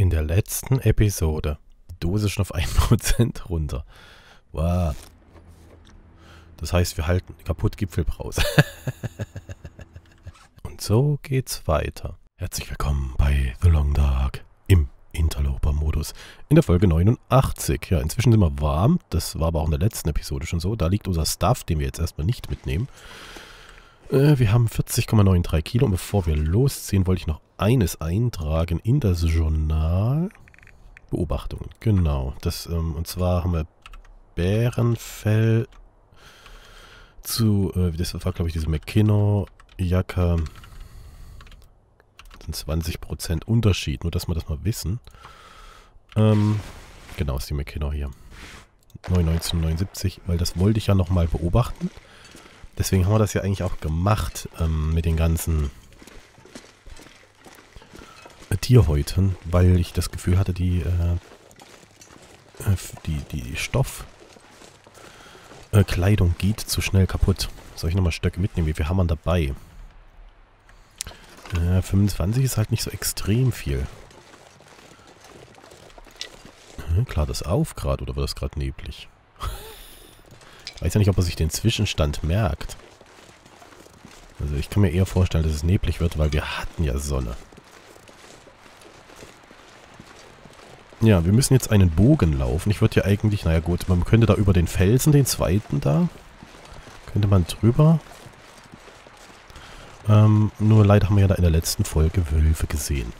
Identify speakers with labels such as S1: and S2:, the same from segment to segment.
S1: In der letzten Episode. Die Dose ist schon auf 1% runter. Wow. Das heißt, wir halten kaputt Gipfelbrause. Und so geht's weiter. Herzlich willkommen bei The Long Dark im Interloper-Modus. In der Folge 89. Ja, inzwischen sind wir warm. Das war aber auch in der letzten Episode schon so. Da liegt unser Stuff, den wir jetzt erstmal nicht mitnehmen. Wir haben 40,93 Kilo. Und bevor wir losziehen, wollte ich noch eines eintragen in das Journal. Beobachtungen, genau. Und zwar haben wir Bärenfell zu, das war glaube ich diese McKinnon-Jacke. Das sind 20% Unterschied, nur dass wir das mal wissen. Genau, ist die McKinnon hier. 1979, weil das wollte ich ja nochmal beobachten. Deswegen haben wir das ja eigentlich auch gemacht mit den ganzen Tierhäuten, weil ich das Gefühl hatte, die Stoffkleidung geht zu schnell kaputt. Soll ich nochmal Stöcke mitnehmen? Wie viel haben wir dabei? 25 ist halt nicht so extrem viel. Klar, das auf gerade oder wird das gerade neblig? Ich weiß ja nicht, ob er sich den Zwischenstand merkt. Also ich kann mir eher vorstellen, dass es neblig wird, weil wir hatten ja Sonne. Ja, wir müssen jetzt einen Bogen laufen. Ich würde ja eigentlich, naja gut, man könnte da über den Felsen, den zweiten da, könnte man drüber. Nur leider haben wir ja da in der letzten Folge Wölfe gesehen.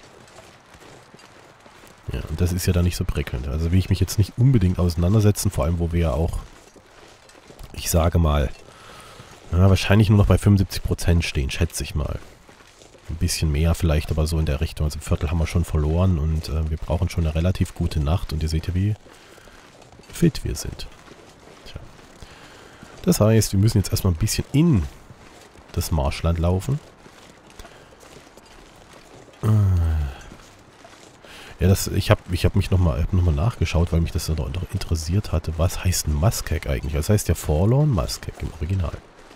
S1: Ja, und das ist ja da nicht so prickelnd. Also will ich mich jetzt nicht unbedingt auseinandersetzen, vor allem wo wir ja auch, ich sage mal, ja, wahrscheinlich nur noch bei 75% stehen, schätze ich mal. Ein bisschen mehr vielleicht, aber so in der Richtung. Also ein Viertel haben wir schon verloren und wir brauchen schon eine relativ gute Nacht. Und ihr seht ja, wie fit wir sind. Tja. Das heißt, wir müssen jetzt erstmal ein bisschen in das Marschland laufen. Ja, ich hab mich nochmal nachgeschaut, weil mich das noch interessiert hatte. Was heißt ein Muskeg eigentlich? Das heißt ja Forlorn Muskeg im Original.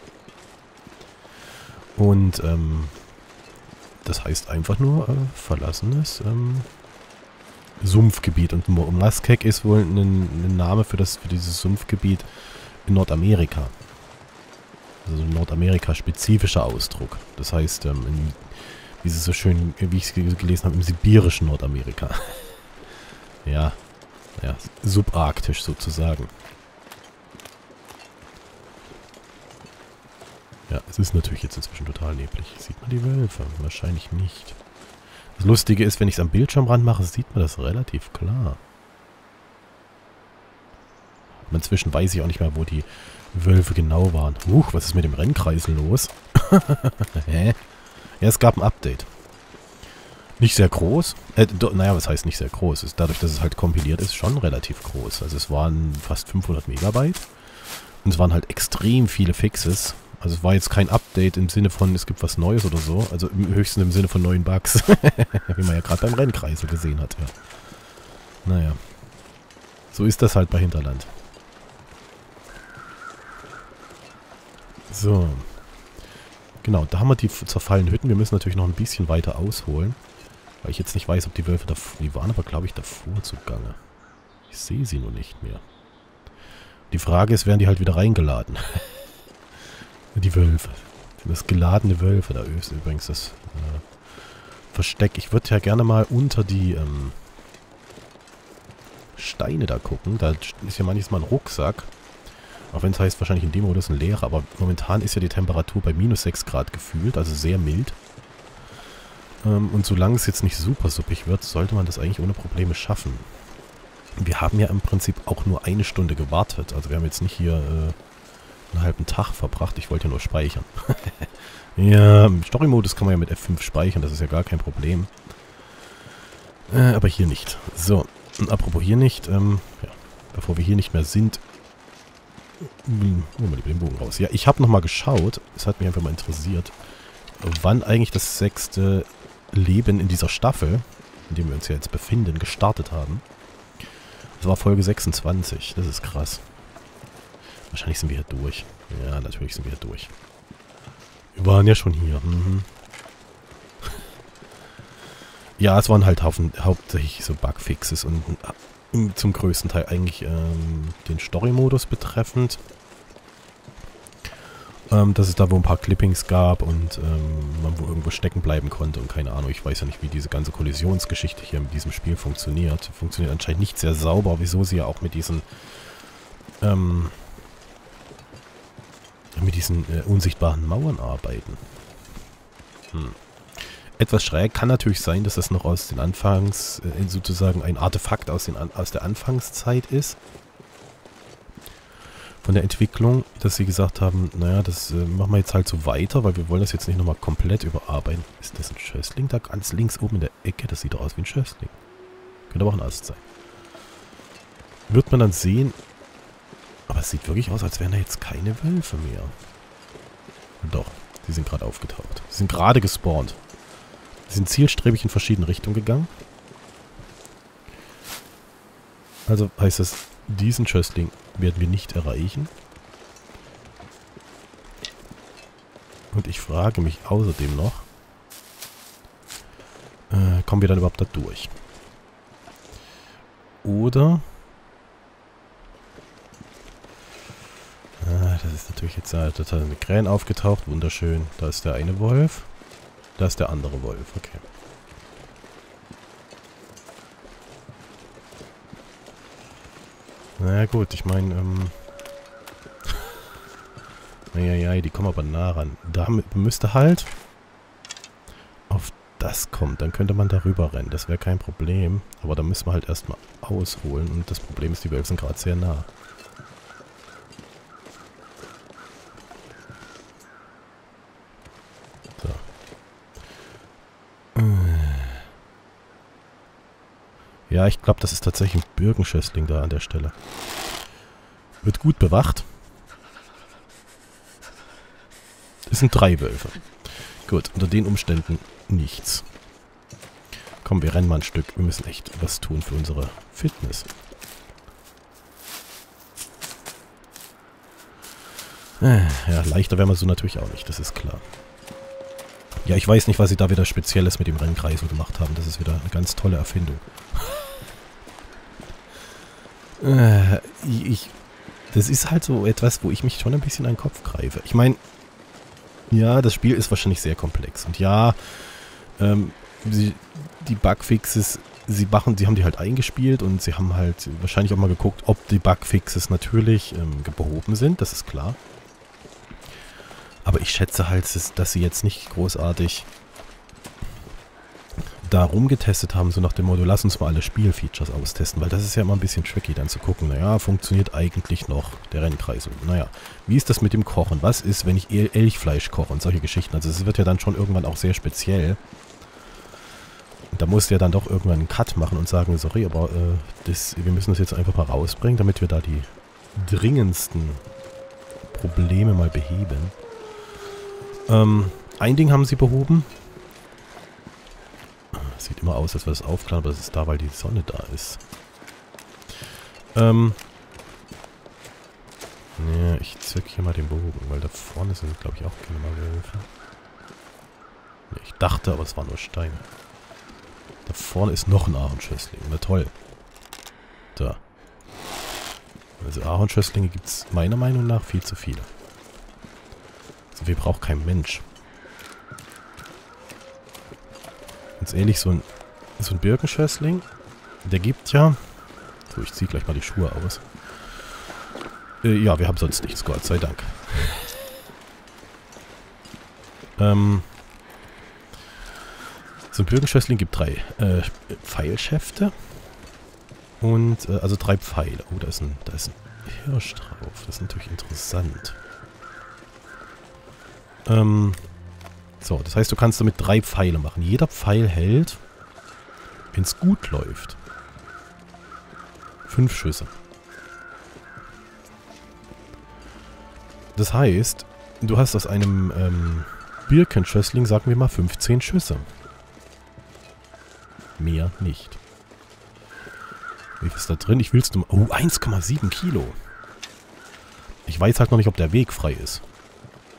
S1: Und, das heißt einfach nur verlassenes Sumpfgebiet. Und Muskeg ist wohl ein Name für dieses Sumpfgebiet in Nordamerika. Also ein Nordamerika-spezifischer Ausdruck. Das heißt, wie es so schön, wie ich es gelesen habe, im sibirischen Nordamerika. Ja, subarktisch sozusagen. Ja, es ist natürlich jetzt inzwischen total neblig. Sieht man die Wölfe? Wahrscheinlich nicht. Das Lustige ist, wenn ich es am Bildschirmrand mache, sieht man das relativ klar. Aber inzwischen weiß ich auch nicht mehr, wo die Wölfe genau waren. Was ist mit dem Rennkreisel los? Hä? Ja, es gab ein Update. Nicht sehr groß. Naja, was heißt nicht sehr groß? Dadurch, dass es halt kompiliert ist, schon relativ groß. Also es waren fast 500 Megabyte. Und es waren halt extrem viele Fixes. Also es war jetzt kein Update im Sinne von, es gibt was Neues oder so. Also höchstens im Sinne von neuen Bugs. Wie man ja gerade beim Rennkreisel gesehen hat. Ja. Naja. So ist das halt bei Hinterland. So. Genau, da haben wir die zerfallenen Hütten. Wir müssen natürlich noch ein bisschen weiter ausholen. Weil ich jetzt nicht weiß, ob die Wölfe davor... Die waren aber, glaube ich, davor zugange. Ich sehe sie nur nicht mehr. Die Frage ist, werden die halt wieder reingeladen? Die Wölfe. Das geladene Wölfe. Da ist übrigens das Versteck. Ich würde ja gerne mal unter die Steine da gucken. Da ist ja manchmal ein Rucksack. Auch wenn es heißt, wahrscheinlich in dem Modus ein leerer. Aber momentan ist ja die Temperatur bei minus 6 Grad gefühlt. Also sehr mild. Und solange es jetzt nicht super suppig wird, sollte man das eigentlich ohne Probleme schaffen. Wir haben ja im Prinzip auch nur eine Stunde gewartet. Also wir haben jetzt nicht hier einen halben Tag verbracht. Ich wollte ja nur speichern. Ja, im Story-Modus kann man ja mit F5 speichern. Das ist ja gar kein Problem. Aber hier nicht. So, und apropos hier nicht. Ja, bevor wir hier nicht mehr sind, holen wir lieber den Bogen raus. Ja, ich habe nochmal geschaut. Es hat mich einfach mal interessiert, wann eigentlich das 6. Leben in dieser Staffel, in dem wir uns ja jetzt befinden, gestartet haben. Das war Folge 26. Das ist krass. Wahrscheinlich sind wir hier durch. Ja, natürlich sind wir hier durch. Wir waren ja schon hier. Ja, es waren halt hauptsächlich so Bugfixes und zum größten Teil eigentlich den Story-Modus betreffend. Dass es da wo ein paar Clippings gab und man wo irgendwo stecken bleiben konnte und keine Ahnung, ich weiß ja nicht, wie diese ganze Kollisionsgeschichte hier in diesem Spiel funktioniert. Funktioniert anscheinend nicht sehr sauber, wieso sie ja auch mit diesen unsichtbaren Mauern arbeiten. Etwas schräg kann natürlich sein, dass das noch aus den sozusagen ein Artefakt aus der Anfangszeit ist. Von der Entwicklung, dass sie gesagt haben, naja, das machen wir jetzt halt so weiter, weil wir wollen das jetzt nicht nochmal komplett überarbeiten. Ist das ein Schössling da ganz links oben in der Ecke? Das sieht doch aus wie ein Schössling. Könnte aber auch ein Ast sein. Wird man dann sehen, aber es sieht wirklich aus, als wären da jetzt keine Wölfe mehr. Doch, die sind gerade aufgetaucht. Die sind gerade gespawnt. Die sind zielstrebig in verschiedene Richtungen gegangen. Also heißt das, diesen Schössling werden wir nicht erreichen. Und ich frage mich außerdem noch, kommen wir dann überhaupt da durch? Oder... das ist natürlich jetzt... Da hat eine Krähen aufgetaucht, wunderschön. Da ist der eine Wolf. Da ist der andere Wolf, okay. Na gut, ich meine, naja, die kommen aber nah ran. Da müsste halt auf das kommt, dann könnte man darüber rennen. Das wäre kein Problem. Aber da müssen wir halt erstmal ausholen. Und das Problem ist, die Wölfe sind gerade sehr nah. So. Ja, ich glaube, das ist tatsächlich ein Birkenschössling da an der Stelle. Wird gut bewacht. Es sind 3 Wölfe. Gut, unter den Umständen nichts. Komm, wir rennen mal ein Stück. Wir müssen echt was tun für unsere Fitness. Ja, leichter wären wir so natürlich auch nicht, das ist klar. Ja, ich weiß nicht, was sie da wieder Spezielles mit dem Rennkreisel gemacht haben. Das ist wieder eine ganz tolle Erfindung. Das ist halt so etwas, wo ich mich schon ein bisschen an den Kopf greife. Ich meine, ja, das Spiel ist wahrscheinlich sehr komplex. Und ja, die Bugfixes, sie haben die halt eingespielt und sie haben halt wahrscheinlich auch mal geguckt, ob die Bugfixes natürlich behoben sind, das ist klar. Aber ich schätze halt, dass sie jetzt nicht großartig da rumgetestet haben, so nach dem Motto, lass uns mal alle Spielfeatures austesten, weil das ist ja immer ein bisschen tricky, dann zu gucken, naja, funktioniert eigentlich noch der Rennkreis? Naja, wie ist das mit dem Kochen? Was ist, wenn ich Elchfleisch koche und solche Geschichten? Also es wird ja dann schon irgendwann auch sehr speziell. Und da musst du ja dann doch irgendwann einen Cut machen und sagen, sorry, aber wir müssen das jetzt einfach mal rausbringen, damit wir da die dringendsten Probleme mal beheben. Ein Ding haben sie behoben. Sieht immer aus, als würde es aufklappen, aber das ist da, weil die Sonne da ist. Ja, ich zück hier mal den Bogen, weil da vorne sind, glaube ich, auch keine mal Wölfe. Nee, ich dachte, aber es waren nur Steine. Da vorne ist noch ein Ahornschössling. Na toll. Da. Also Ahornschösslinge gibt es meiner Meinung nach viel zu viele. So viel braucht kein Mensch. Ganz ehrlich, so ein Birkenschössling, der gibt ja... So, ich ziehe gleich mal die Schuhe aus. Ja, wir haben sonst nichts, Gott sei Dank. So ein Birkenschössling gibt 3 Pfeilschäfte. Und, also 3 Pfeile. Oh, da ist ein Hirsch drauf. Das ist natürlich interessant. So, das heißt, du kannst damit 3 Pfeile machen. Jeder Pfeil hält, wenn es gut läuft, 5 Schüsse. Das heißt, du hast aus einem Birkenschössling, sagen wir mal, 15 Schüsse. Mehr nicht. Wie viel ist da drin? Ich will's nur... Oh, 1,7 Kilo. Ich weiß halt noch nicht, ob der Weg frei ist.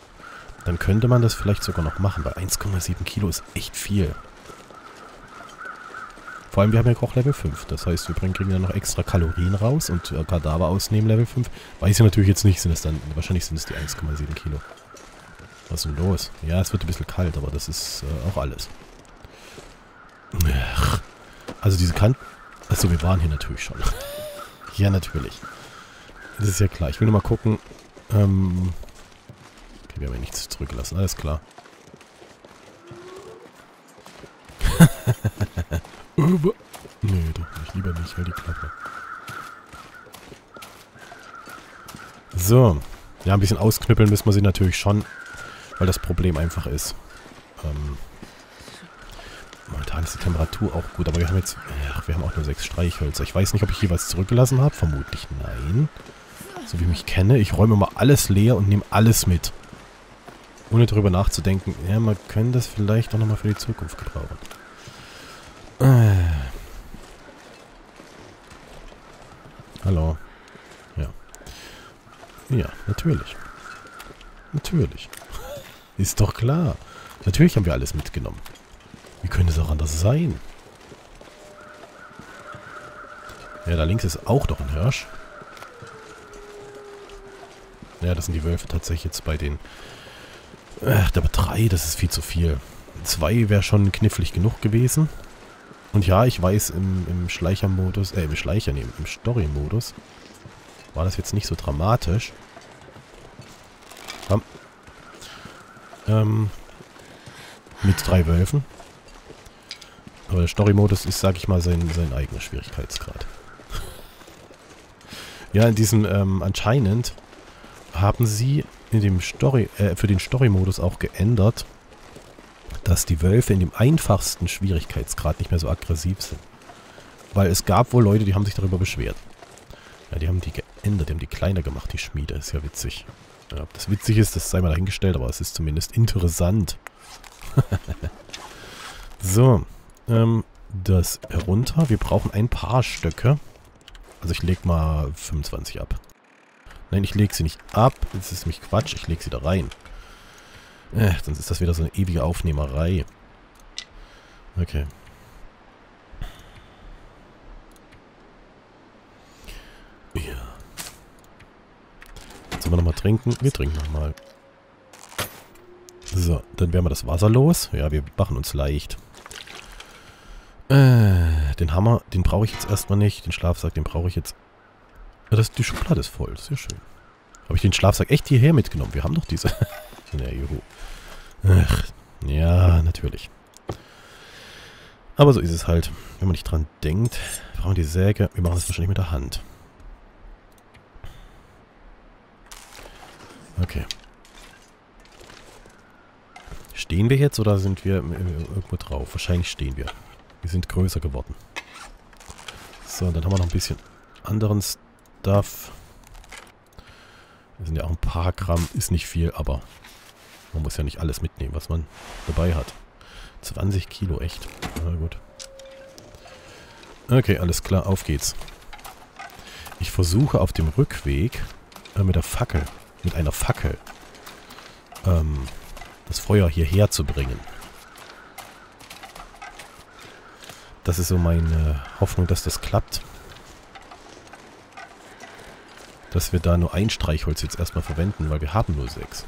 S1: Dann könnte man das vielleicht sogar noch machen, weil 1,7 Kilo ist echt viel. Vor allem, wir haben ja auch Level 5. Das heißt, wir kriegen dann noch extra Kalorien raus und Kadaver ausnehmen Level 5. Weiß ich natürlich jetzt nicht, wahrscheinlich sind es die 1,7 Kilo. Was ist denn los? Ja, es wird ein bisschen kalt, aber das ist auch alles. Ach, also diese Kanten... Achso, wir waren hier natürlich schon. Ja, natürlich. Das ist ja klar. Ich will nur mal gucken. Okay, wir haben ja nichts zurückgelassen. Alles klar. Nee, doch nicht. Lieber nicht, weil die Klappe. So. Ja, ein bisschen ausknüppeln müssen wir sie natürlich schon, weil das Problem einfach ist. Momentan ist die Temperatur auch gut, aber wir haben jetzt... Ach, wir haben auch nur 6 Streichhölzer. Ich weiß nicht, ob ich hier was zurückgelassen habe. Vermutlich nein. So wie ich mich kenne. Ich räume mal alles leer und nehme alles mit. Ohne darüber nachzudenken. Ja, man könnte das vielleicht auch nochmal für die Zukunft gebrauchen. Hallo. Ja. Ja, natürlich. Natürlich. Ist doch klar. Natürlich haben wir alles mitgenommen. Wie könnte es auch anders sein? Ja, da links ist auch noch ein Hirsch. Ja, das sind die Wölfe tatsächlich jetzt bei den... aber 3, das ist viel zu viel. 2 wäre schon knifflig genug gewesen. Und ja, ich weiß, im Schleichermodus, im Story-Modus war das jetzt nicht so dramatisch. Komm. Mit 3 Wölfen. Aber der Story-Modus ist, sag ich mal, sein eigener Schwierigkeitsgrad. Ja, in diesem, anscheinend haben sie in dem für den Story-Modus auch geändert, dass die Wölfe in dem einfachsten Schwierigkeitsgrad nicht mehr so aggressiv sind. Weil es gab wohl Leute, die haben sich darüber beschwert. Ja, die haben die geändert, die haben die kleiner gemacht, die Schmiede. Ist ja witzig. Ja, ob das witzig ist, das sei mal dahingestellt, aber es ist zumindest interessant. So, das herunter. Wir brauchen ein paar Stöcke. Also ich lege mal 25 ab. Nein, ich lege sie nicht ab. Das ist nämlich Quatsch. Ich lege sie da rein. Sonst ist das wieder so eine ewige Aufnehmerei. Okay. Ja. Jetzt sollen wir nochmal trinken. Wir trinken nochmal. So, dann werden wir das Wasser los. Ja, wir machen uns leicht. Den Hammer, den brauche ich jetzt erstmal nicht. Den Schlafsack, den brauche ich jetzt... Ja, die Schublade ist voll. Sehr schön. Habe ich den Schlafsack echt hierher mitgenommen? Wir haben doch diese... Ja, juhu. Ach, ja, natürlich. Aber so ist es halt. Wenn man nicht dran denkt, brauchen wir die Säge. Wir machen das wahrscheinlich mit der Hand. Okay. Stehen wir jetzt oder sind wir irgendwo drauf? Wahrscheinlich stehen wir. Wir sind größer geworden. So, dann haben wir noch ein bisschen anderen Stuff. Das sind ja auch ein paar Gramm. Ist nicht viel, aber man muss ja nicht alles mitnehmen, was man dabei hat. 20 Kilo, echt. Na gut. Okay, alles klar. Auf geht's. Ich versuche auf dem Rückweg mit einer Fackel, das Feuer hierher zu bringen. Das ist so meine Hoffnung, dass das klappt. Dass wir da nur ein Streichholz jetzt erstmal verwenden, weil wir haben nur 6.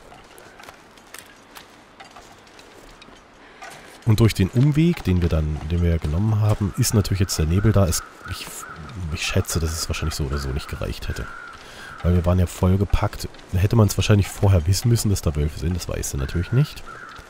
S1: Und durch den Umweg, den wir ja genommen haben, ist natürlich jetzt der Nebel da. Ich schätze, dass es wahrscheinlich so oder so nicht gereicht hätte. Weil wir waren ja vollgepackt. Da hätte man es wahrscheinlich vorher wissen müssen, dass da Wölfe sind. Das weißt du natürlich nicht.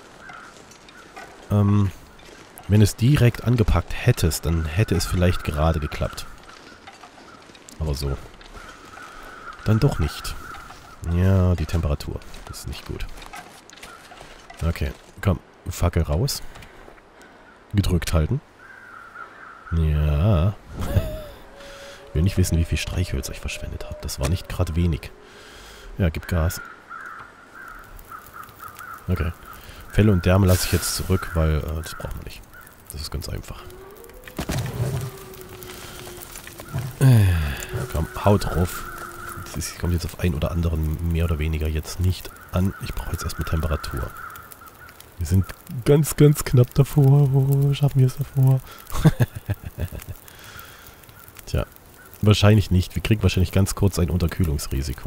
S1: Wenn es direkt angepackt hättest, dann hätte es vielleicht gerade geklappt. Aber so. Dann doch nicht. Ja, die Temperatur. Das ist nicht gut. Okay, komm. Fackel raus. Gedrückt halten. Ja. Ich will nicht wissen, wie viel Streichhölzer ich verschwendet habe. Das war nicht gerade wenig. Ja, gib Gas. Okay. Felle und Därme lasse ich jetzt zurück, weil das braucht man nicht. Das ist ganz einfach. Komm, haut drauf. Das kommt jetzt auf einen oder anderen mehr oder weniger jetzt nicht an. Ich brauche jetzt erstmal Temperatur. Wir sind ganz, ganz knapp davor. Oh, schaffen wir es davor? Tja, wahrscheinlich nicht. Wir kriegen wahrscheinlich ganz kurz ein Unterkühlungsrisiko.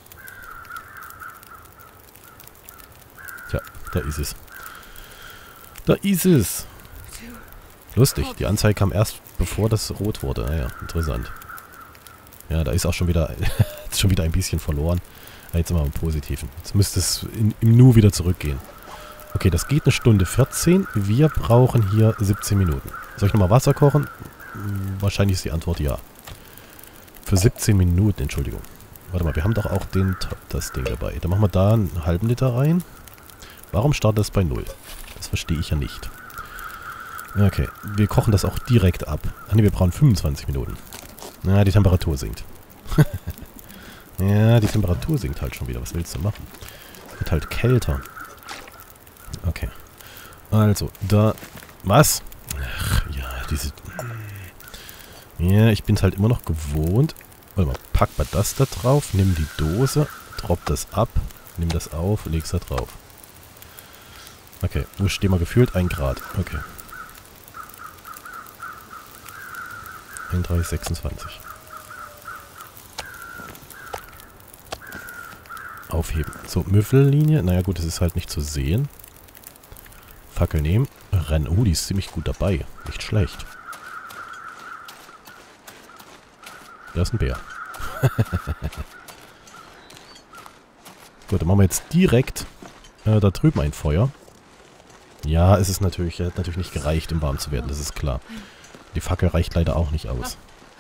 S1: Tja, da ist es. Da ist es. Lustig, die Anzeige kam erst bevor das rot wurde. Naja, interessant. Ja, da ist auch schon wieder ein bisschen verloren. Jetzt sind wir im Positiven. Jetzt müsste es im Nu wieder zurückgehen. Okay, das geht 1:14. Wir brauchen hier 17 Minuten. Soll ich nochmal Wasser kochen? Wahrscheinlich ist die Antwort ja. Für 17 Minuten, Entschuldigung. Warte mal, wir haben doch auch das Ding dabei. Dann machen wir da einen halben Liter rein. Warum startet es bei 0? Das verstehe ich ja nicht. Okay, wir kochen das auch direkt ab. Ach ne, wir brauchen 25 Minuten. Na, die Temperatur sinkt. Ja, die Temperatur sinkt halt schon wieder. Was willst du machen? Es wird halt kälter. Okay. Also, da... Was? Ach, ja, diese... Ja, ich bin es halt immer noch gewohnt. Warte mal, pack mal das da drauf, nimm die Dose, drop das ab, nimm das auf, leg's da drauf. Okay, wo stehen wir gefühlt? 1 Grad. Okay. 31,26. Aufheben. So, Müffellinie. Naja gut, das ist halt nicht zu sehen. Fackel nehmen. Rennen. Oh, die ist ziemlich gut dabei. Nicht schlecht. Da ist ein Bär. Gut, dann machen wir jetzt direkt da drüben ein Feuer. Ja, es ist natürlich, hat natürlich nicht gereicht, um warm zu werden, das ist klar. Die Fackel reicht leider auch nicht aus.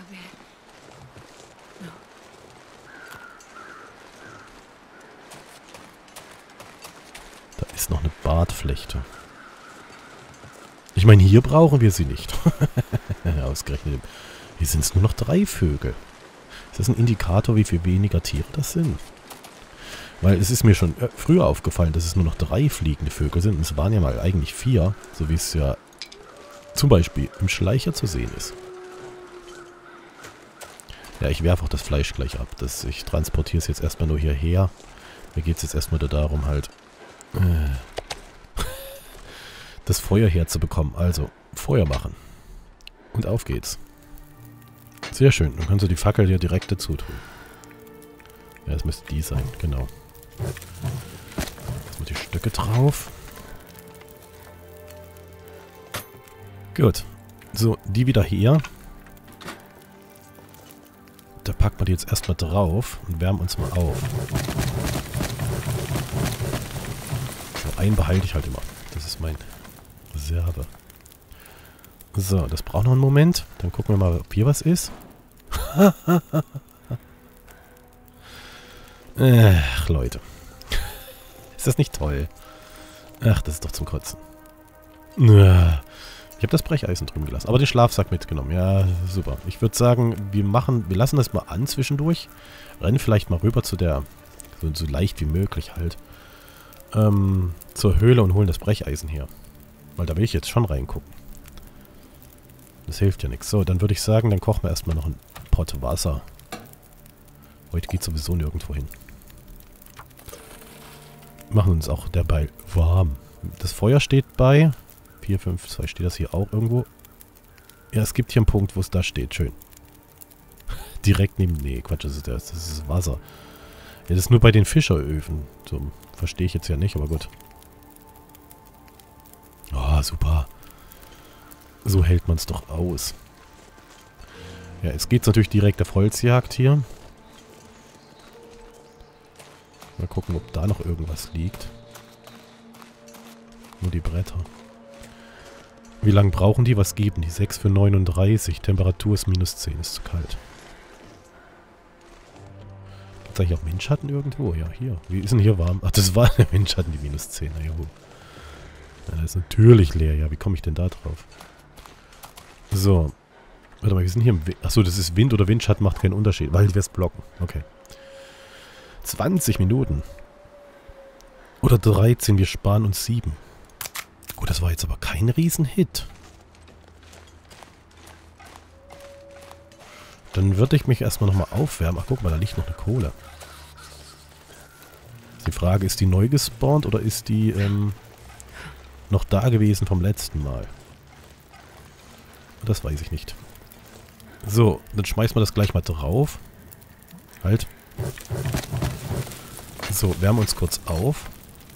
S1: Da ist noch eine Bartflechte. Ich meine, hier brauchen wir sie nicht. Ausgerechnet. Hier sind es nur noch 3 Vögel. Ist das ein Indikator, wie viel weniger Tiere das sind? Weil es ist mir schon früher aufgefallen, dass es nur noch 3 fliegende Vögel sind. Und es waren ja mal eigentlich 4, so wie es ja zum Beispiel im Schleicher zu sehen ist. Ja, ich werfe auch das Fleisch gleich ab. Ich transportiere es jetzt erstmal nur hierher. Mir geht es jetzt erstmal nur darum, halt das Feuer herzubekommen. Also, Feuer machen. Und auf geht's. Sehr schön. Dann kannst du die Fackel hier direkt dazu tun. Ja, das müsste die sein. Genau. Jetzt mal die Stöcke drauf. Gut. So, die wieder hier. Da packen wir die jetzt erstmal drauf und wärmen uns mal auf. So, einen behalte ich halt immer. Das ist mein Reserve. So, das braucht noch einen Moment. Dann gucken wir mal, ob hier was ist. Ach, Leute. Ist das nicht toll? Ach, das ist doch zum Kotzen. Ich habe das Brecheisen drüben gelassen, aber den Schlafsack mitgenommen. Ja, super. Ich würde sagen, wir lassen das mal an zwischendurch. Rennen vielleicht mal rüber zu der, so leicht wie möglich halt, zur Höhle und holen das Brecheisen her. Weil da will ich jetzt schon reingucken. Das hilft ja nichts. So, dann würde ich sagen, dann kochen wir erstmal noch einen Pott Wasser. Heute geht sowieso nirgendwo hin. Machen uns auch dabei warm. Das Feuer steht bei 4,5,2. Steht das hier auch irgendwo? Ja, es gibt hier einen Punkt, wo es da steht. Schön. Direkt neben... Nee, Quatsch, das ist Wasser. Ja, das ist nur bei den Fischeröfen. So, verstehe ich jetzt ja nicht, aber gut. Oh, super. So hält man es doch aus. Ja, jetzt geht's natürlich direkt auf Holzjagd hier. Mal gucken, ob da noch irgendwas liegt. Nur die Bretter. Wie lange brauchen die? Was geben die? 6 für 39. Temperatur ist -10. Ist zu kalt. Gibt es eigentlich auch Windschatten irgendwo? Ja, hier. Wie ist denn hier warm? Ach, das war der Windschatten, die -10. Na, juhu. Ja, das ist natürlich leer. Ja, wie komme ich denn da drauf? So. Warte mal, wir sind hier im Wind. Achso, das ist Wind oder Windschatten, macht keinen Unterschied, weil wir es blocken. Okay. 20 Minuten. Oder 13, wir sparen uns 7. Gut, das war jetzt aber kein Riesenhit. Dann würde ich mich erstmal nochmal aufwärmen. Ach, guck mal, da liegt noch eine Kohle. Die Frage, ist die neu gespawnt oder ist die noch da gewesen vom letzten Mal? Das weiß ich nicht. So, dann schmeißen wir das gleich mal drauf. Halt. So, wärmen uns kurz auf.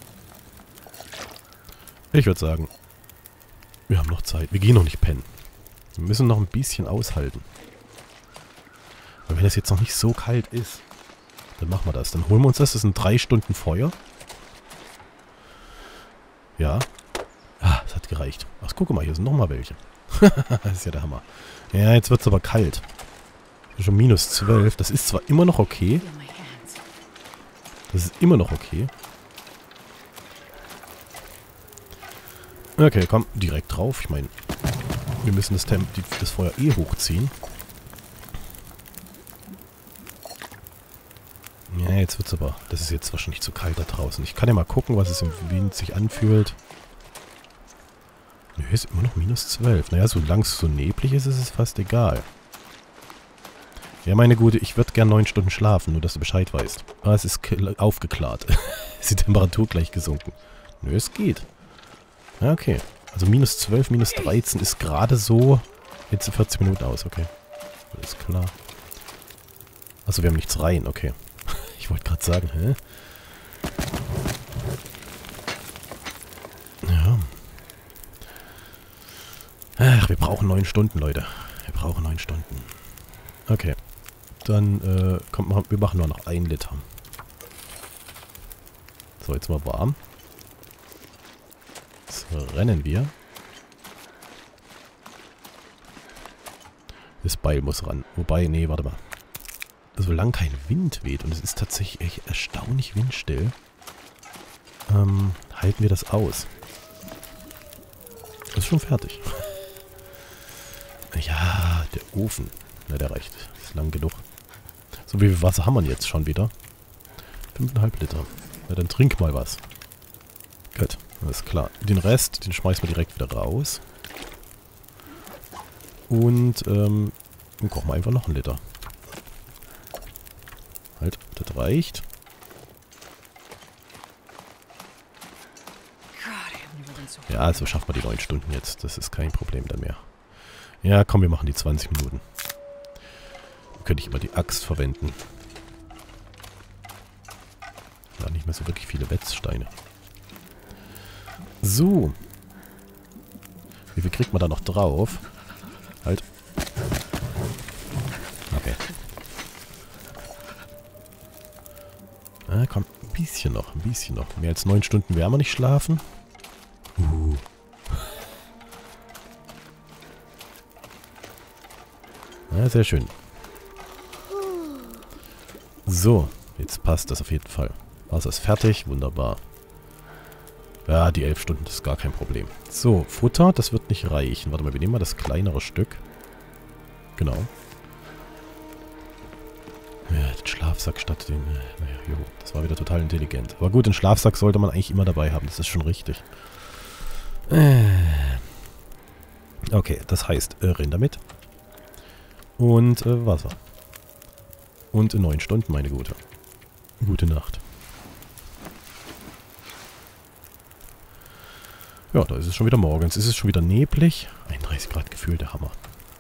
S1: Ich würde sagen, wir haben noch Zeit. Wir gehen noch nicht pennen. Wir müssen noch ein bisschen aushalten. Weil wenn es jetzt noch nicht so kalt ist, dann machen wir das. Dann holen wir uns das. Das sind 3 Stunden Feuer. Ja. Ah, das hat gereicht. Ach, guck mal, hier sind nochmal welche. Das ist ja der Hammer. Ja, jetzt wird es aber kalt. Schon minus 12. Das ist zwar immer noch okay. Das ist immer noch okay. Okay, komm, direkt drauf. Ich meine, wir müssen das Feuer eh hochziehen. Ja, jetzt wird's aber... Das ist jetzt wahrscheinlich zu kalt da draußen. Ich kann ja mal gucken, was es im Wind sich anfühlt. Nö, ist immer noch minus 12. Naja, solange es so neblig ist, ist es fast egal. Ja, meine Gute, ich würde gern 9 Stunden schlafen, nur dass du Bescheid weißt. Ah, es ist aufgeklärt. Ist die Temperatur gleich gesunken. Nö, es geht. Ja, okay. Also minus 12, minus 13 ist gerade so... Jetzt sind 40 Minuten aus, okay. Alles klar. Achso, wir haben nichts rein, okay. Ich wollte gerade sagen, hä? Ja. Ach, wir brauchen 9 Stunden, Leute. Wir brauchen 9 Stunden. Okay. Dann, kommt, wir machen nur noch 1 Liter. So, jetzt mal warm. Jetzt rennen wir. Das Beil muss ran. Wobei, nee, warte mal. Solange kein Wind weht, und es ist tatsächlich echt erstaunlich windstill, halten wir das aus. Das ist schon fertig. Ja, der Ofen. Na, der reicht. Das ist lang genug. So, wie viel Wasser haben wir jetzt schon wieder? 5,5 Liter. Na, dann trink mal was. Gut, alles klar. Den Rest, den schmeißen wir direkt wieder raus. Und, dann kochen wir einfach noch 1 Liter. Halt, das reicht. Ja, also schaffen wir die 9 Stunden jetzt. Das ist kein Problem dann mehr. Ja, komm, wir machen die 20 Minuten. Dann könnte ich immer die Axt verwenden. Da nicht mehr so wirklich viele Wetzsteine. So. Wie viel kriegt man da noch drauf? Halt. Okay. Ah, komm, ein bisschen noch, ein bisschen noch. Mehr als 9 Stunden werden wir nicht schlafen. Ja, sehr schön. So, jetzt passt das auf jeden Fall. Wasser ist fertig, wunderbar. Ja, die 11 Stunden, das ist gar kein Problem. So, Futter, das wird nicht reichen. Warte mal, wir nehmen mal das kleinere Stück. Genau. Ja, den Schlafsack statt den... Naja, jo, das war wieder total intelligent. Aber gut, den Schlafsack sollte man eigentlich immer dabei haben, das ist schon richtig. Okay, das heißt, Rinder mit. Und Wasser. Und 9 Stunden, meine Gute. Gute Nacht. Ja, da ist es schon wieder morgens. Ist es schon wieder neblig. 31 Grad Gefühl, der Hammer.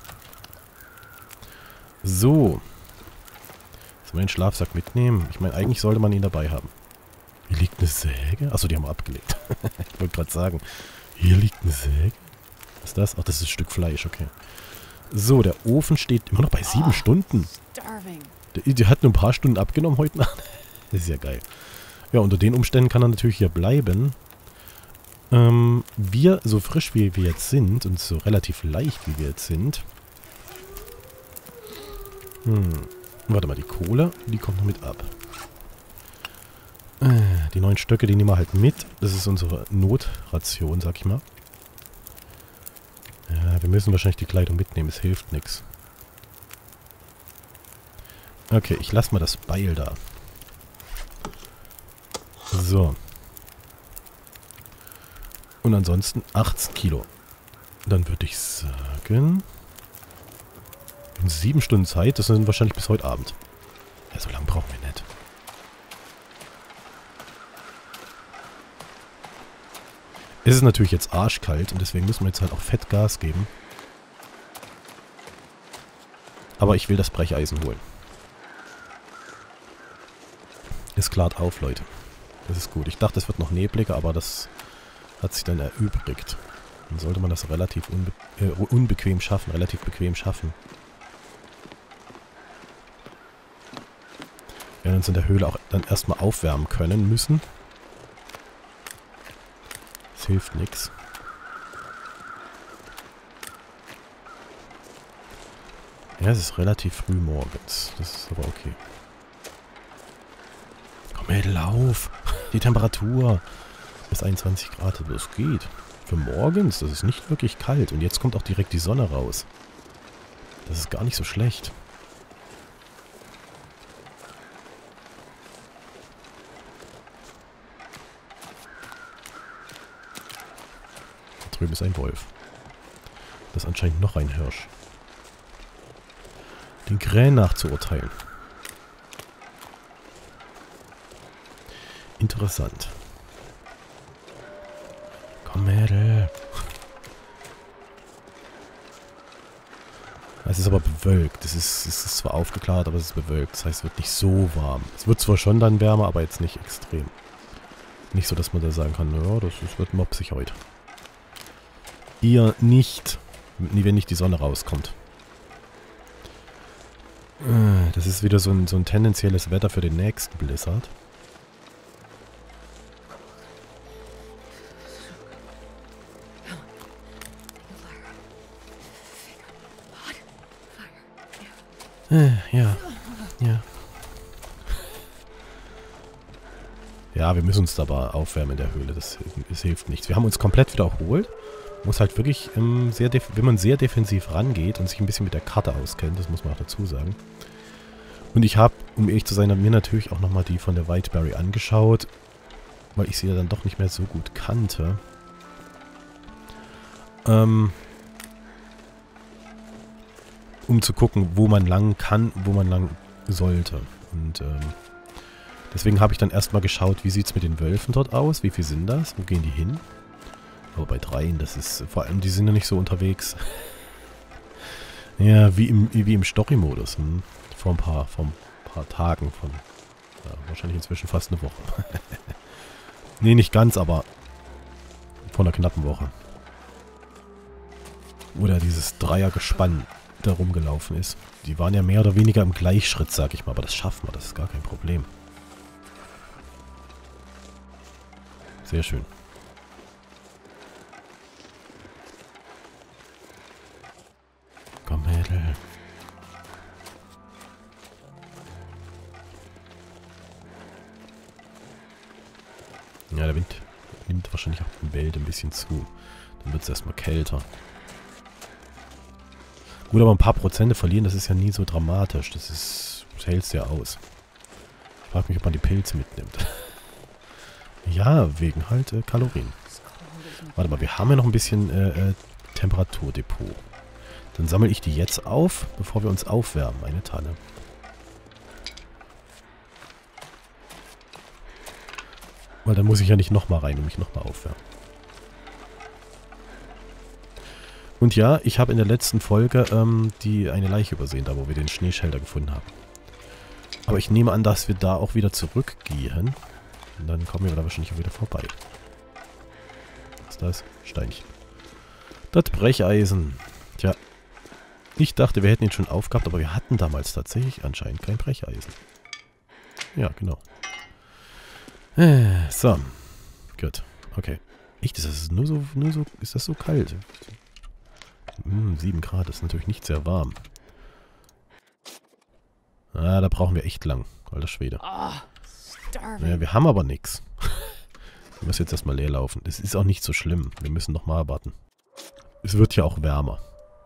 S1: So. Sollen wir den Schlafsack mitnehmen? Ich meine, eigentlich sollte man ihn dabei haben. Hier liegt eine Säge. Achso, die haben wir abgelegt. Ich wollte gerade sagen. Hier liegt eine Säge. Was ist das? Ach, das ist ein Stück Fleisch, okay. So, der Ofen steht immer noch bei 7 Stunden. Der hat nur ein paar Stunden abgenommen heute Nacht. Das ist ja geil. Ja, unter den Umständen kann er natürlich hier bleiben. Wir, so frisch wie wir jetzt sind und so relativ leicht wie wir jetzt sind. Warte mal, die Kohle, die kommt noch mit ab. Die 9 Stöcke, die nehmen wir halt mit. Das ist unsere Notration, sag ich mal. Ja, wir müssen wahrscheinlich die Kleidung mitnehmen, es hilft nichts. Okay, ich lasse mal das Beil da. So. Und ansonsten 18 Kilo. Dann würde ich sagen... In 7 Stunden Zeit, das sind wahrscheinlich bis heute Abend. Ja, so lange brauchen wir nicht. Es ist natürlich jetzt arschkalt und deswegen müssen wir jetzt halt auch fett Gas geben. Aber ich will das Brecheisen holen. Es klart auf, Leute. Das ist gut. Ich dachte, es wird noch nebliger, aber das hat sich dann erübrigt. Dann sollte man das relativ unbequem schaffen, relativ bequem schaffen. Wir werden uns in der Höhle auch dann erstmal aufwärmen können müssen. Das hilft nichts. Ja, es ist relativ früh morgens. Das ist aber okay. Komm, Mädel, auf! Die Temperatur bis 21 Grad, das geht. Für morgens, das ist nicht wirklich kalt. Und jetzt kommt auch direkt die Sonne raus. Das ist gar nicht so schlecht. Da drüben ist ein Wolf. Das ist anscheinend noch ein Hirsch. Den Krähen nachzuurteilen. Interessant. Komm, Mädel. Es ist aber bewölkt. Es ist zwar aufgeklärt, aber es ist bewölkt. Das heißt, es wird nicht so warm. Es wird zwar schon dann wärmer, aber jetzt nicht extrem. Nicht so, dass man da sagen kann, ja, das wird mopsig heute. Eher nicht, wenn nicht die Sonne rauskommt. Das ist wieder so ein tendenzielles Wetter für den nächsten Blizzard. Ja. Ja, wir müssen uns aber aufwärmen in der Höhle. Das hilft nichts. Wir haben uns komplett wiederholt. Muss halt wirklich, wenn man sehr defensiv rangeht und sich ein bisschen mit der Karte auskennt, das muss man auch dazu sagen. Und ich habe, um ehrlich zu sein, mir natürlich auch nochmal die von der Whiteberry angeschaut, weil ich sie ja dann doch nicht mehr so gut kannte. Um zu gucken, wo man lang kann, wo man lang sollte. Und deswegen habe ich dann erstmal geschaut, wie sieht es mit den Wölfen dort aus, wie viel sind das, wo gehen die hin? Aber bei 3, das ist, vor allem, die sind ja nicht so unterwegs. Ja, wie im Story-Modus. Vor ein paar Tagen, ja, wahrscheinlich inzwischen fast eine Woche. Nee, nicht ganz, aber vor einer knappen Woche. Oder dieses Dreiergespann da rumgelaufen ist. Die waren ja mehr oder weniger im Gleichschritt, sag ich mal, aber das schaffen wir, das ist gar kein Problem. Sehr schön. Komm, Mädel. Ja, der Wind nimmt wahrscheinlich auch im Welt ein bisschen zu. Dann wird es erstmal kälter. Gut, aber ein paar Prozente verlieren, das ist ja nie so dramatisch. Das hält ja aus. Ich frage mich, ob man die Pilze mitnimmt. Ja, wegen halt Kalorien. Warte mal, wir haben ja noch ein bisschen Temperaturdepot. Dann sammle ich die jetzt auf, bevor wir uns aufwärmen. Eine Tanne. Weil dann muss ich ja nicht nochmal rein und mich nochmal aufwärmen. Und ja, ich habe in der letzten Folge eine Leiche übersehen, da wo wir den Schneeschelter gefunden haben. Aber ich nehme an, dass wir da auch wieder zurückgehen. Und dann kommen wir da wahrscheinlich auch wieder vorbei. Was ist das? Steinchen. Das Brecheisen. Tja. Ich dachte, wir hätten ihn schon aufgehabt, aber wir hatten damals tatsächlich anscheinend kein Brecheisen. Ja, genau. So. Gut. Okay. Echt, ist das nur so, ist das so kalt? 7 Grad, das ist natürlich nicht sehr warm. Ah, da brauchen wir echt lang. Alter Schwede. Naja, wir haben aber nichts. Wir müssen jetzt erstmal leer laufen. Das ist auch nicht so schlimm. Wir müssen nochmal warten. Es wird ja auch wärmer.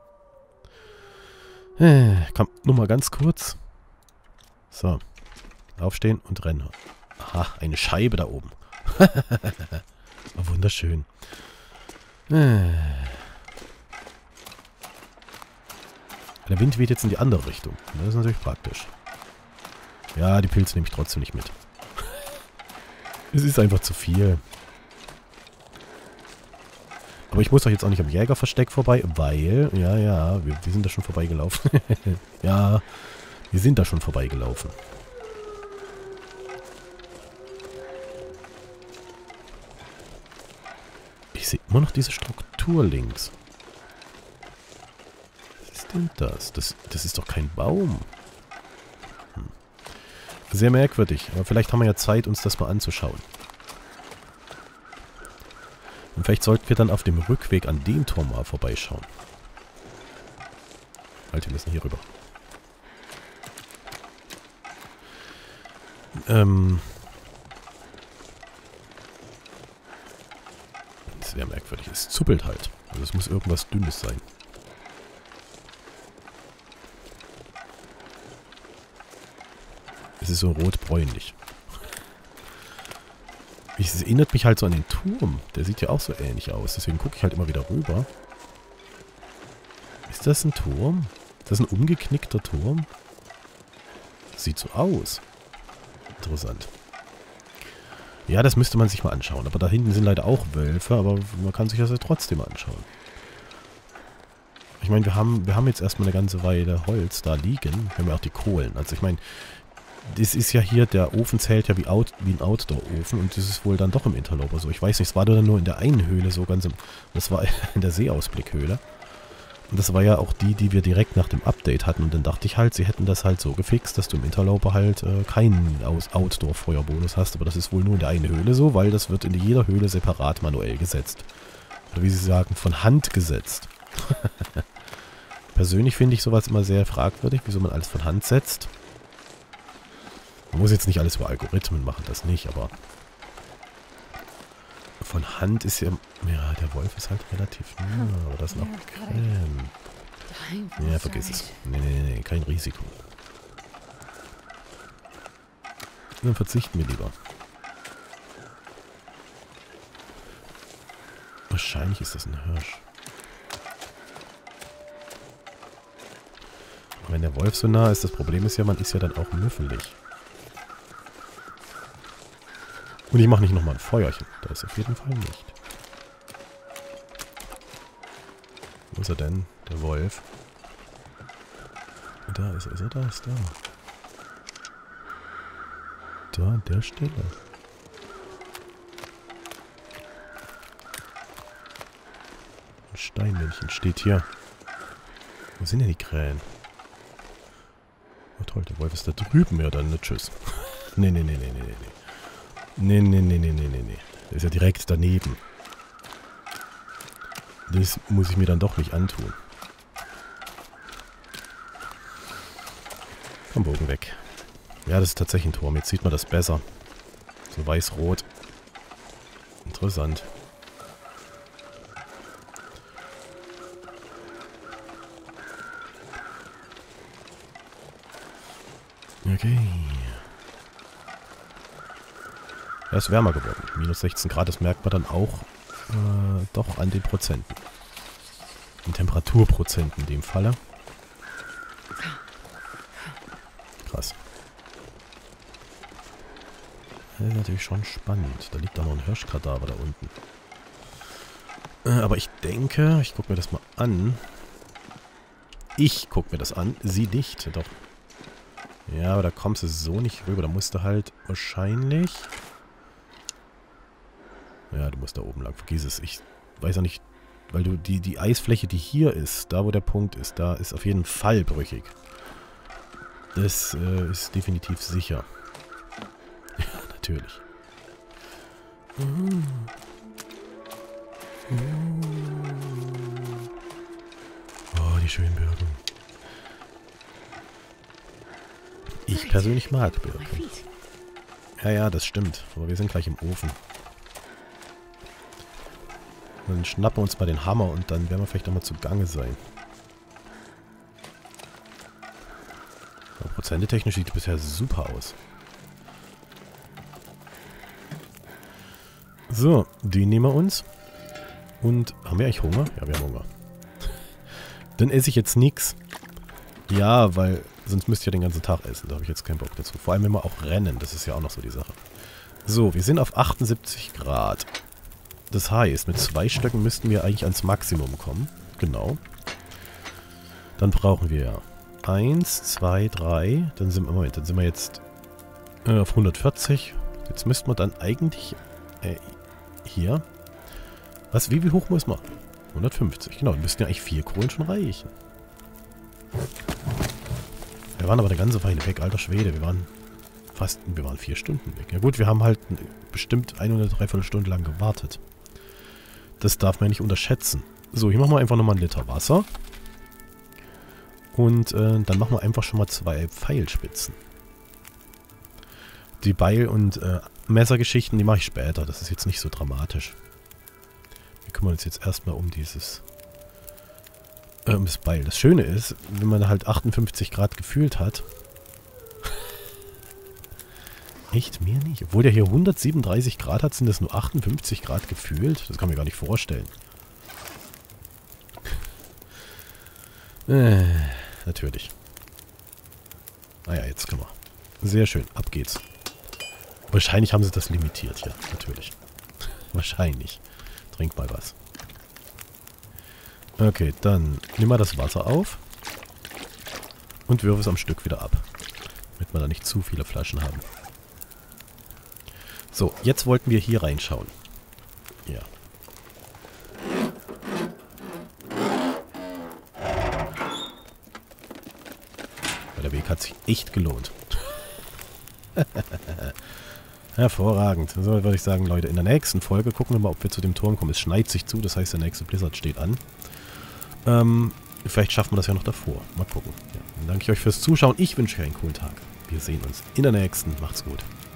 S1: Komm, nur mal ganz kurz. So. Aufstehen und rennen. Aha, eine Scheibe da oben. Oh, wunderschön. Der Wind weht jetzt in die andere Richtung. Das ist natürlich praktisch. Ja, die Pilze nehme ich trotzdem nicht mit. Es ist einfach zu viel. Aber ich muss doch jetzt auch nicht am Jägerversteck vorbei, weil... Ja, wir sind da schon vorbeigelaufen. Ja, wir sind da schon vorbeigelaufen. Ich sehe immer noch diese Struktur links. Was ist denn das? Das ist doch kein Baum. Sehr merkwürdig. Aber vielleicht haben wir ja Zeit, uns das mal anzuschauen. Und vielleicht sollten wir dann auf dem Rückweg an dem Turm mal vorbeischauen. Halt, wir müssen hier rüber. Sehr merkwürdig. Es zuppelt halt. Also es muss irgendwas Dünnes sein. Es ist so rot-bräunlich. Es erinnert mich halt so an den Turm. Der sieht ja auch so ähnlich aus. Deswegen gucke ich halt immer wieder rüber. Ist das ein Turm? Ist das ein umgeknickter Turm? Sieht so aus. Interessant. Ja, das müsste man sich mal anschauen. Aber da hinten sind leider auch Wölfe. Aber man kann sich das ja trotzdem anschauen. Ich meine, wir haben jetzt erstmal eine ganze Weile Holz da liegen. Wir haben ja auch die Kohlen. Also ich meine... Das ist ja hier, der Ofen zählt ja wie ein Outdoor-Ofen und das ist wohl dann doch im Interloper so. Ich weiß nicht, es war dann nur in der einen Höhle so ganz das war in der Seeausblickhöhle. Und das war ja auch die wir direkt nach dem Update hatten und dann dachte ich halt, sie hätten das halt so gefixt, dass du im Interloper halt keinen Outdoor-Feuerbonus hast, aber das ist wohl nur in der einen Höhle so, weil das wird in jeder Höhle separat manuell gesetzt. Oder wie sie sagen, von Hand gesetzt. Persönlich finde ich sowas immer sehr fragwürdig, wieso man alles von Hand setzt. Man muss jetzt nicht alles über Algorithmen machen, das nicht, aber von Hand ist ja... Ja, der Wolf ist halt relativ nah, aber das ist noch Krähen. Ja, vergiss es. Nee, kein Risiko. Dann verzichten wir lieber. Wahrscheinlich ist das ein Hirsch. Und wenn der Wolf so nah ist, das Problem ist ja, man ist ja dann auch müffelig. Und ich mache nicht nochmal ein Feuerchen. Da ist auf jeden Fall nicht. Wo ist er denn? Der Wolf. Da ist er. Ist er da? Ist da. Da an der Stelle. Ein Steinmännchen steht hier. Wo sind denn die Krähen? Oh toll, der Wolf ist da drüben. Ja, dann tschüss. Nee. Nee. Der ist ja direkt daneben. Das muss ich mir dann doch nicht antun. Komm, Bogen weg. Ja, das ist tatsächlich ein Turm. Jetzt sieht man das besser. So weiß-rot. Interessant. Okay. Er ist wärmer geworden. Minus 16 Grad, das merkt man dann auch doch an den Prozenten. Den Temperaturprozenten in dem Falle. Krass. Das ist natürlich schon spannend. Da liegt da noch ein Hirschkadaver da unten. Aber ich denke, ich gucke mir das mal an. Ich gucke mir das an. Sie nicht. Doch. Ja, aber da kommst du so nicht rüber. Da musst du halt wahrscheinlich... Ja, du musst da oben lang. Vergiss es. Ich weiß auch nicht, weil du die Eisfläche, die hier ist, da wo der Punkt ist, da ist auf jeden Fall brüchig. Das ist definitiv sicher. Ja, natürlich. Oh, die schönen Birken. Ich persönlich mag Birken. Ja, das stimmt. Aber wir sind gleich im Ofen. Dann schnappen wir uns mal den Hammer und dann werden wir vielleicht auch mal zugange sein. Prozentetechnisch sieht die bisher super aus. So, den nehmen wir uns. Und haben wir eigentlich Hunger? Ja, wir haben Hunger. Dann esse ich jetzt nichts. Ja, weil sonst müsst ihr den ganzen Tag essen. Da habe ich jetzt keinen Bock dazu. Vor allem, wenn wir auch rennen. Das ist ja auch noch so die Sache. So, wir sind auf 78 Grad. Das heißt, mit 2 Stöcken müssten wir eigentlich ans Maximum kommen. Genau. Dann brauchen wir 1, 2, 3. Dann sind wir jetzt auf 140. Jetzt müssten wir dann eigentlich hier. Was? Wie hoch muss man? 150. Genau, dann müssten ja eigentlich 4 Kohlen schon reichen. Wir waren aber eine ganze Weile weg, alter Schwede. Wir waren 4 Stunden weg. Ja gut, wir haben halt bestimmt 1 oder 3/4 Stunde lang gewartet. Das darf man nicht unterschätzen. So, hier machen wir einfach nochmal 1 Liter Wasser. Und dann machen wir einfach schon mal 2 Pfeilspitzen. Die Beil- und Messergeschichten, die mache ich später. Das ist jetzt nicht so dramatisch. Wir kümmern uns jetzt erstmal um das Beil. Das Schöne ist, wenn man halt 58 Grad gefühlt hat. Echt, mir nicht. Obwohl der hier 137 Grad hat, sind das nur 58 Grad gefühlt. Das kann man mir gar nicht vorstellen. Natürlich. Naja, jetzt können wir. Sehr schön, ab geht's. Wahrscheinlich haben sie das limitiert hier, natürlich. Wahrscheinlich. Trink mal was. Okay, dann nimm mal das Wasser auf. Und wirf es am Stück wieder ab. Damit wir da nicht zu viele Flaschen haben. So, jetzt wollten wir hier reinschauen. Ja. Der Weg hat sich echt gelohnt. Hervorragend. So würde ich sagen, Leute, in der nächsten Folge gucken wir mal, ob wir zu dem Turm kommen. Es schneit sich zu, das heißt, der nächste Blizzard steht an. Vielleicht schaffen wir das ja noch davor. Mal gucken. Ja, dann danke ich euch fürs Zuschauen. Ich wünsche euch einen coolen Tag. Wir sehen uns in der nächsten. Macht's gut.